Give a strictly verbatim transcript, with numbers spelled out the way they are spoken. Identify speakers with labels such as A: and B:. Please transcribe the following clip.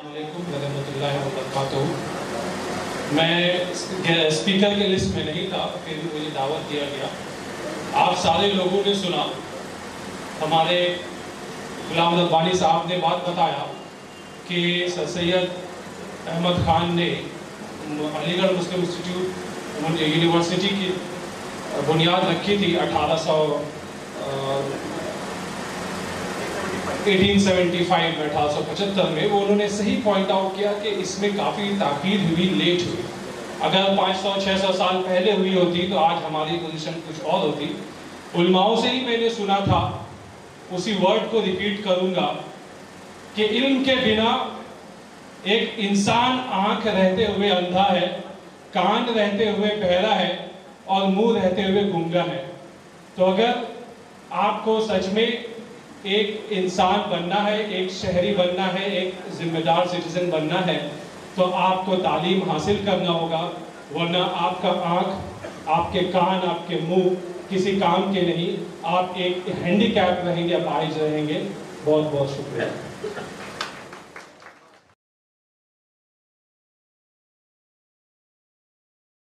A: السلام علیکم ورحمۃ اللہ وبرکاتہ. میں اسپیکر کے لسٹ میں نہیں تھا، پھر بھی مجھے دعوت دیا گیا. آپ سارے لوگوں نے سنا، ہمارے غلام ربانی صاحب نے بات بتایا کہ سر سید احمد خان نے علی گڑھ مسلم انسٹیٹیوٹ یونیورسٹی کی بنیاد رکھی تھی اٹھارہ سو اٹھارہ سو پچہتر میں اٹھارہ سو پچہتر میں. وہ انہوں نے صحیح پوائنٹ آؤٹ کیا کہ اس میں کافی تاخیر ہوئی، لیٹ ہوئی. اگر پانچ سو چھ سو سال پہلے ہوئی ہوتی تو آج ہماری پوزیشن کچھ اور ہوتی. علماؤں سے ہی میں نے سنا تھا، اسی ورڈ کو ریپیٹ کروں گا کہ علم کے بنا ایک انسان آنکھ رہتے ہوئے اندھا ہے، کان رہتے ہوئے بہرا ہے اور منہ رہتے ہوئے گنگا ہے. تو اگر آپ کو سچ میں ایک انسان بننا ہے، ایک شہری بننا ہے، ایک ذمہ دار سٹیزن بننا ہے، تو آپ کو تعلیم حاصل کرنا ہوگا، ورنہ آپ کا آنکھ، آپ کے کان، آپ کے منہ کسی کام کے نہیں. آپ ایک ہینڈی کیپ رہیں گے، اپائہج رہیں گے. بہت بہت شکریہ.